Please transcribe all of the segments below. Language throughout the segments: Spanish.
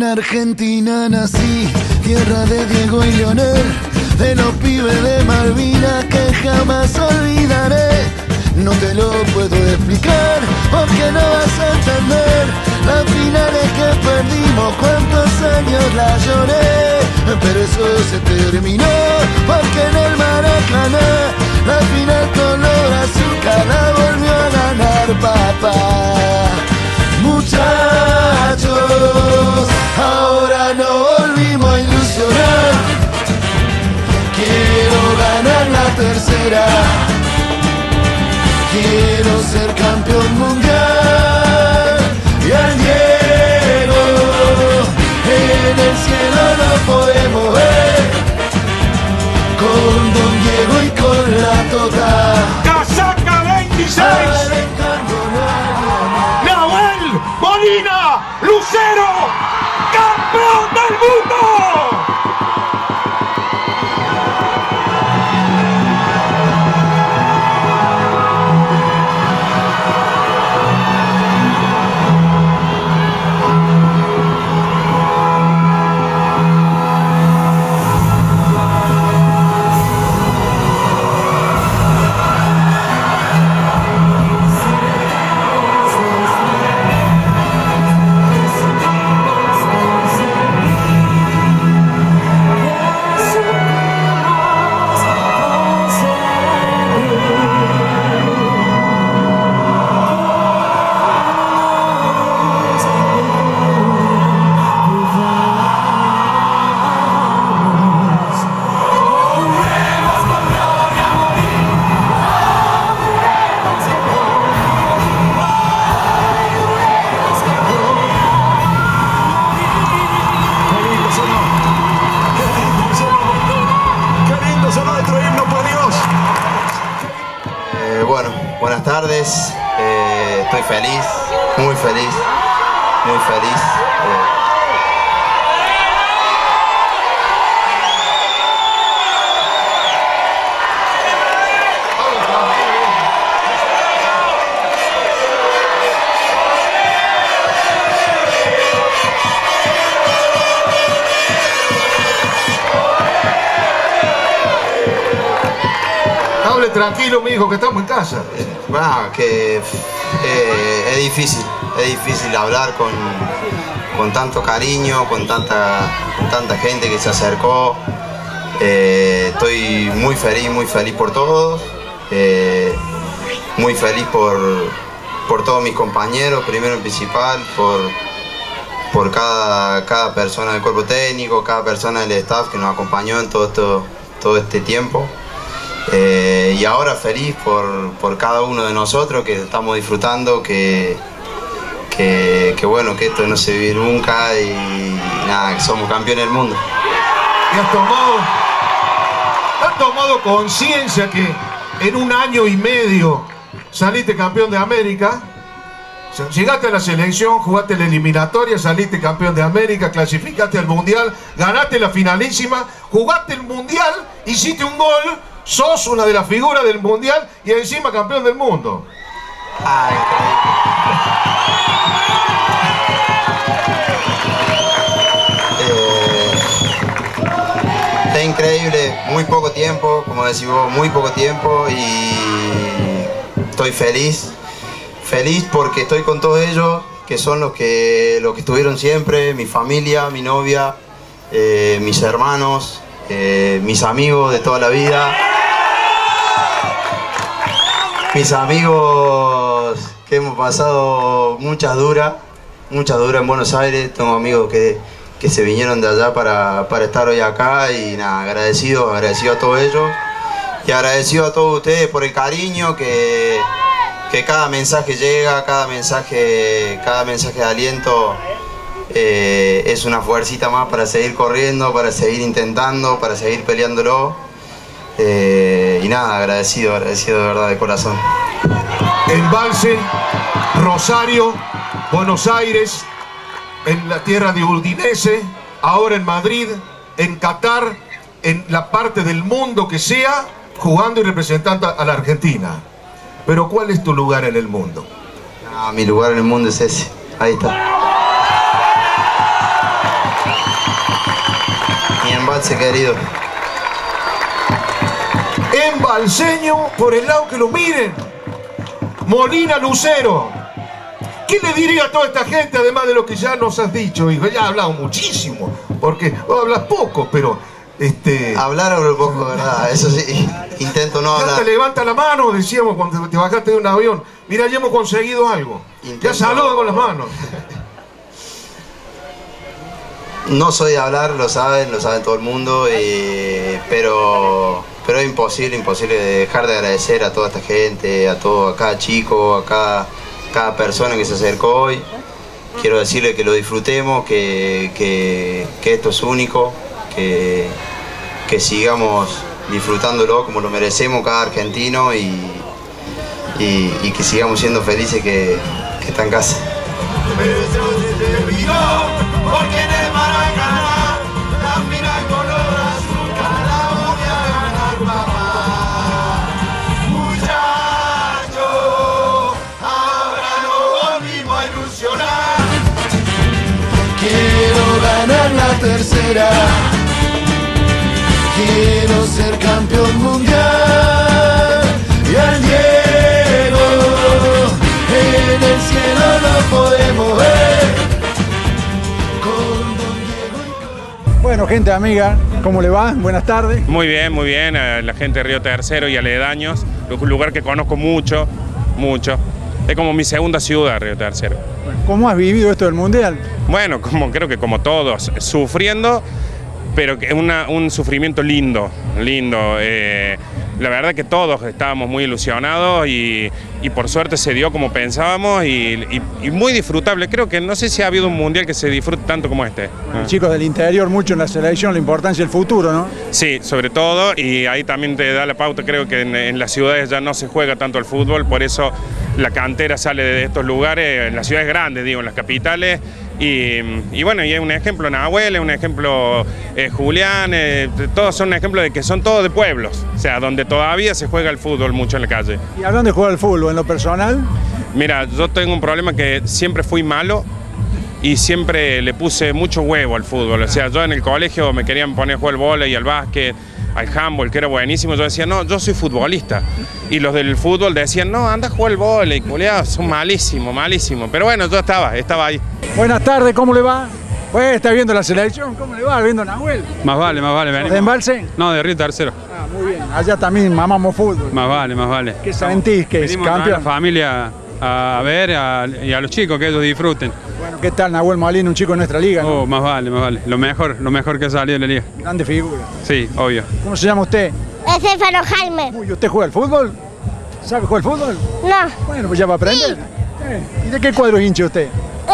Argentina nací, tierra de Diego y Leonel, de los pibes de Malvinas que jamás olvidaré. No te lo puedo explicar porque no vas a entender las finales que perdimos, cuántos años la lloré, pero eso se terminó porque en el Maracaná la final color azúcar la volvió a ganar papá. Muchachos, ahora no volvimos a ilusionar, quiero ganar la tercera, quiero ser campeón mundial. Y al Diego en el cielo lo podemos ver, con Don Diego y con la Tota. ¡Casaca 26! ¡Nahuel Molina Lucero, campeón del mundo! Buenas tardes, estoy feliz, muy feliz, muy feliz. Hable tranquilo, mi hijo, que estamos en casa. Bueno, que es difícil hablar con tanto cariño, con tanta gente que se acercó. Estoy muy feliz por todos, muy feliz por todos mis compañeros, primero en principal, por cada persona del cuerpo técnico, cada persona del staff que nos acompañó en todo este tiempo. Y ahora feliz por cada uno de nosotros que estamos disfrutando, que bueno, que esto no se vive nunca y nada, que somos campeones del mundo. ¿Y has tomado conciencia que en un año y medio saliste campeón de América? O sea, llegaste a la selección, jugaste la eliminatoria, saliste campeón de América, clasificaste al Mundial, ganaste la finalísima, jugaste el Mundial, hiciste un gol, sos una de las figuras del Mundial y encima campeón del mundo. Ay, está increíble, muy poco tiempo, como decís vos, muy poco tiempo y estoy feliz porque estoy con todos ellos, que son los que estuvieron siempre, mi familia, mi novia, mis hermanos, mis amigos de toda la vida. Mis amigos que hemos pasado muchas duras en Buenos Aires. Tengo amigos que se vinieron de allá para estar hoy acá y nada, agradecido a todos ellos y agradecido a todos ustedes por el cariño que cada mensaje llega, cada mensaje de aliento es una fuercita más para seguir corriendo, para seguir intentando, para seguir peleándolo. Y nada, agradecido de verdad, de corazón. Embalse, Rosario, Buenos Aires, en la tierra de Udinese, ahora en Madrid, en Qatar, en la parte del mundo que sea, jugando y representando a la Argentina. Pero ¿cuál es tu lugar en el mundo? No, mi lugar en el mundo es ese, ahí está. Mi embalse querido. Embalseño, por el lado que lo miren. Molina Lucero. ¿Qué le diría a toda esta gente, además de lo que ya nos has dicho, hijo? Ya has hablado muchísimo, porque vos hablas poco, pero... Hablar hablo poco, ¿verdad? Eso sí, intento no hablar. Ya te levanta la mano, decíamos cuando te bajaste de un avión. Mira, ya hemos conseguido algo. Ya saluda con las manos. No soy de hablar, lo saben todo el mundo, pero es imposible dejar de agradecer a toda esta gente, a cada chico, a cada persona que se acercó hoy. Quiero decirle que lo disfrutemos, que esto es único, que sigamos disfrutándolo como lo merecemos cada argentino y que sigamos siendo felices que está en casa. Porque en el Maracaná la mina color azul, la voy a ganar, papá. Muchachos, ahora nos volvimos a ilusionar. Quiero ganar la tercera. Quiero ser campeón mundial. Y al Diego en el cielo lo podemos ver. Bueno, gente amiga, ¿cómo le va? Buenas tardes. Muy bien, a la gente de Río Tercero y aledaños, un lugar que conozco mucho. Es como mi segunda ciudad, Río Tercero. ¿Cómo has vivido esto del Mundial? Bueno, creo que como todos, sufriendo, pero que es un sufrimiento lindo. La verdad que todos estábamos muy ilusionados y por suerte se dio como pensábamos y muy disfrutable. Creo que no sé si ha habido un mundial que se disfrute tanto como este. Chicos del interior, mucho en la selección, la importancia del futuro, ¿no? Sí, sobre todo, y ahí también te da la pauta, creo que en las ciudades ya no se juega tanto el fútbol, por eso la cantera sale de estos lugares, en las ciudades grandes, digo, en las capitales. Y bueno, y es un ejemplo Nahuel, es un ejemplo Julián, todos son un ejemplo de que son todos de pueblos, o sea, donde todavía se juega el fútbol mucho en la calle. ¿Y a dónde juega el fútbol? ¿En lo personal? Mira, yo tengo un problema que siempre fui malo y siempre le puse mucho huevo al fútbol, o sea, yo en el colegio me querían poner a jugar al vóley, al básquet, al handball, que era buenísimo. Yo decía, no, yo soy futbolista. Y los del fútbol decían, no, anda a jugar al vóley, culiao, son malísimos. Pero bueno, yo estaba ahí. Buenas tardes, ¿cómo le va? Pues está viendo la selección, ¿cómo le va? ¿Viendo a Nahuel? Más vale. ¿De Embalse? No, de Río Tercero. Ah, muy bien. Allá también mamamos fútbol. Más vale. ¿Qué sentís que es campeón? A la familia a ver y a los chicos que ellos disfruten. Bueno, ¿qué tal Nahuel Molina, un chico de nuestra liga, ¿no? Oh, más vale. Lo mejor que ha salido de la liga. Grande figura. Sí, obvio. ¿Cómo se llama usted? Estefano Jaime. Uy, ¿usted juega al fútbol? ¿Sabe jugar al fútbol? No. Bueno, pues ya va a aprender. Sí. ¿Y de qué cuadro es hincha usted?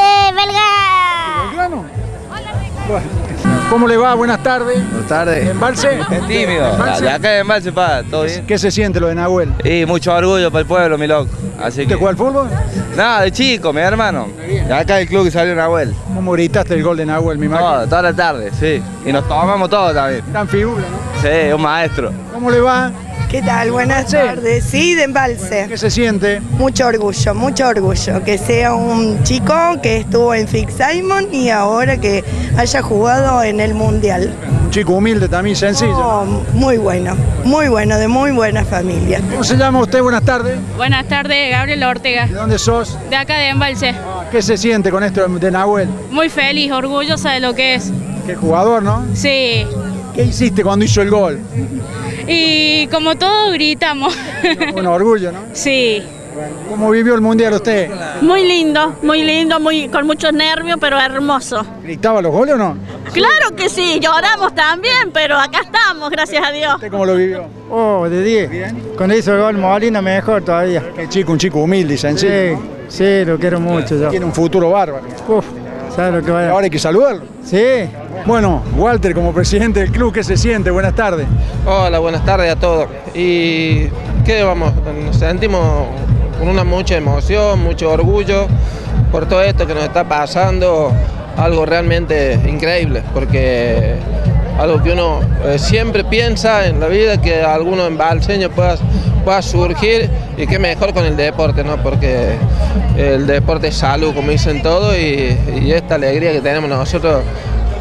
Belga. ¿Belgrano? Bueno. ¿Cómo le va? Buenas tardes. Buenas tardes. ¿Embalse? Tímido. De acá de Embalse, todo bien. ¿Qué se siente lo de Nahuel? Y mucho orgullo para el pueblo, mi loco. Así ¿Usted juega al fútbol? Nada, de chico, mi hermano. De acá del club que salió Nahuel. ¿Cómo gritaste el gol de Nahuel, mi madre? Toda la tarde, sí. Y nos tomamos todo también. Gran figura, ¿no? Sí, un maestro. ¿Cómo le va? ¿Qué tal? Buenas tardes. Sí, de Embalse. ¿Qué se siente? Mucho orgullo. Que sea un chico que estuvo en Fix Simon y ahora que haya jugado en el Mundial. Un chico humilde también, sencillo. Oh, muy bueno, de muy buena familia. ¿Cómo se llama usted? Buenas tardes. Buenas tardes, Gabriela Ortega. ¿De dónde sos? De acá de Embalse. ¿Qué se siente con esto de Nahuel? Muy feliz, orgullosa de lo que es. Qué jugador, ¿no? Sí. ¿Qué hiciste cuando hizo el gol? Y como todos gritamos. Un orgullo, ¿no? Sí. ¿Cómo vivió el Mundial usted? Muy lindo, con muchos nervios, pero hermoso. ¿Gritaba los goles o no? Claro que sí, lloramos también, pero acá estamos, gracias a Dios. ¿Usted cómo lo vivió? Oh, de 10. ¿Bien? Con eso el gol Molina mejor todavía. Qué chico, un chico humilde y sencillo. Sí, lo quiero mucho yo. Tiene un futuro bárbaro. Uf, ¿sabes lo que vaya? Ahora hay que saludarlo. Sí. Bueno, Walter, como presidente del club, ¿qué se siente? Buenas tardes. Hola, buenas tardes a todos. Y ¿qué vamos? Nos sentimos con una mucha emoción, mucho orgullo por todo esto que nos está pasando, algo realmente increíble, porque algo que uno siempre piensa en la vida, que alguno embalseño pueda surgir, y qué mejor con el deporte, ¿no? Porque el deporte es salud, como dicen todos, y esta alegría que tenemos nosotros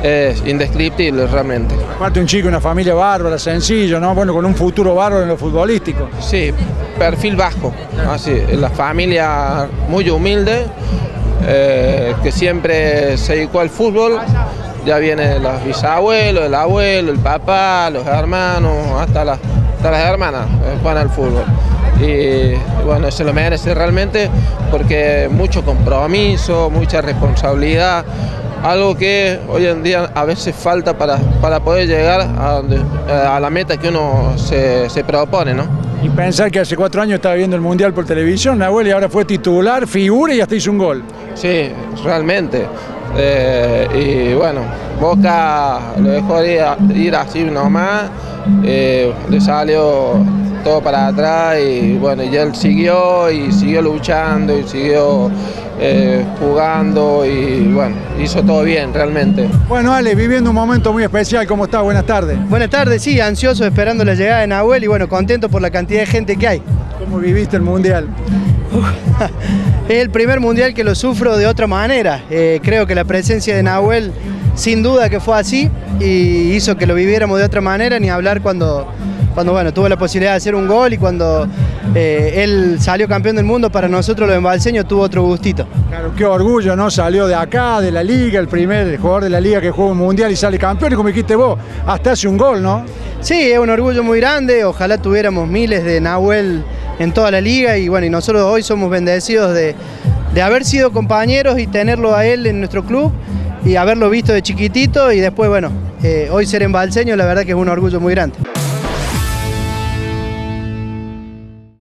es indescriptible realmente. Aparte un chico, una familia bárbara, sencillo, ¿no? Bueno, con un futuro bárbaro en lo futbolístico. Sí, perfil bajo, así, la familia muy humilde, que siempre se dedicó al fútbol. Ya vienen los bisabuelos, el abuelo, el papá, los hermanos, hasta las hermanas juegan al fútbol. Y bueno, se lo merece realmente porque mucho compromiso, mucha responsabilidad, algo que hoy en día a veces falta para poder llegar a la meta que uno se propone, ¿no? Y pensar que hace 4 años estaba viendo el Mundial por televisión, Nahuel, y ahora fue titular, figura y hasta hizo un gol. Sí, realmente. Y bueno, Boca lo dejó ir así nomás, le salió todo para atrás y bueno, y él siguió luchando y siguió jugando y bueno, hizo todo bien realmente. Bueno, Ale, viviendo un momento muy especial, ¿cómo estás? Buenas tardes. Buenas tardes, sí, ansioso esperando la llegada de Nahuel y bueno, contento por la cantidad de gente que hay. ¿Cómo viviste el Mundial? Es el primer Mundial que lo sufro de otra manera. Creo que la presencia de Nahuel sin duda que fue así y hizo que lo viviéramos de otra manera, ni hablar cuando bueno, tuvo la posibilidad de hacer un gol y cuando él salió campeón del mundo. Para nosotros los embalseños tuvo otro gustito. Claro, qué orgullo, ¿no? Salió de acá, de la liga, el primer jugador de la liga que juega un mundial y sale campeón, y como dijiste vos, hasta hace un gol, ¿no? Sí, es un orgullo muy grande, ojalá tuviéramos miles de Nahuel en toda la liga y bueno, y nosotros hoy somos bendecidos de haber sido compañeros y tenerlo a él en nuestro club y haberlo visto de chiquitito y después, bueno, hoy ser embalseño la verdad que es un orgullo muy grande.